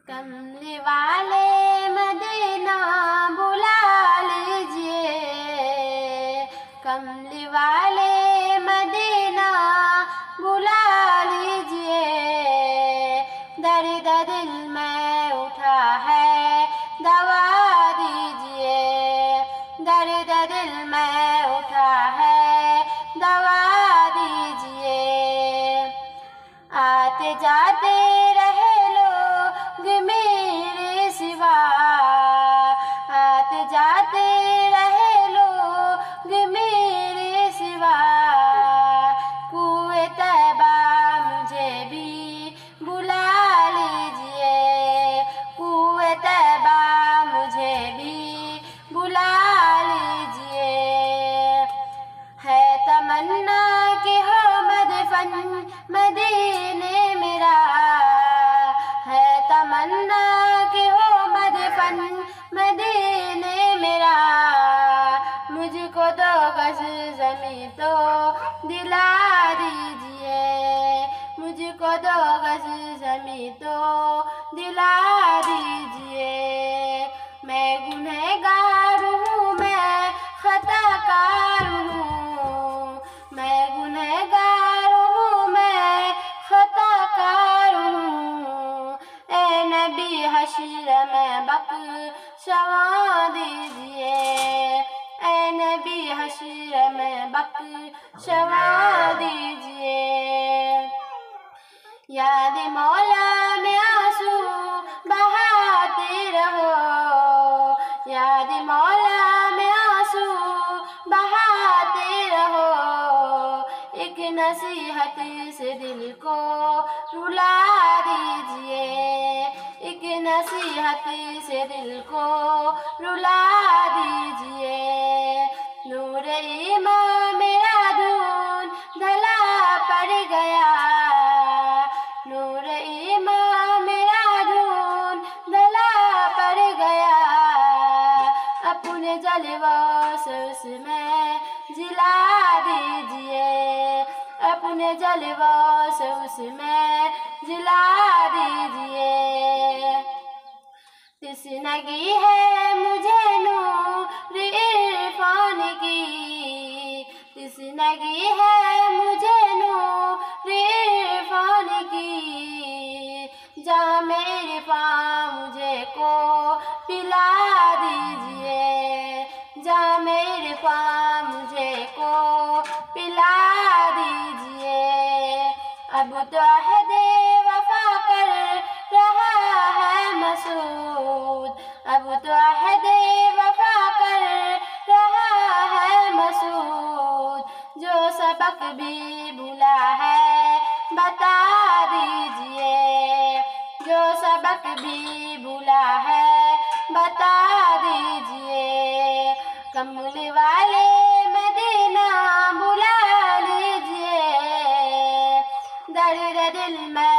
कमली वाले मदीना बुला लीजिए, कमली वाले मदीना बुला लीजिए। दर्द दिल में उठा है दवा दीजिए, दर्द दिल में उठा है दवा दीजिए। आते जाते रहे लोग मेरे सिवा, आते जाते रहे लोग मेरे सिवा। कुएं तैबा मुझे भी बुला लीजिए, कुएं तैबा मुझे भी बुला लीजिए। है तमन्ना कि हो मदफन मदीने मेरा, है तमन्ना कि हो मदफन मदीने मेरा। मुझको 2 गज ज़मीं तो दिला दीजिए, मुझको 2 गज ज़मीं तो दिला दीजिए। मैं गुनहगार हूँ, मैं खताकार हूँ, मैं गुनहगार हूँ, मैं खताकार हूँ। ए नबी हश्र में बख्शवा दीजिए, ए नबी हश्र में बख्शवा दीजिए। याद मौला में आंसू बहाते रहो, याद मौला में आंसू बहाते रहो। एक नसीहत से दिल को रुला दीजिए, एक नसीहत से दिल को रुला दीजिए। नूर ईमान मेरा धून धला पड़ गया, नूर ईमान मेरा धून धला पड़ गया। अपने जलवों से उसमें जिला दीजिए, अपने जलवों से उसमें जिला दीजिए। तिसनगी है मुझे नूर इरफान की, तिसनगी है मुझे नूर इरफान की। जाम इरफान मुझे को पिला दीजिए, जाम इरफान मुझे को पिला दीजिए। अब तो अहदे वफा कर रहा है मसूद, अब तो अहदे वफा कर रहा है मसूद। जो सबक भी भूला है बता दीजिए, जो सबक भी भूला है बता दीजिए। कमली वाले मदीना बुला लीजिए, दर्द दिल में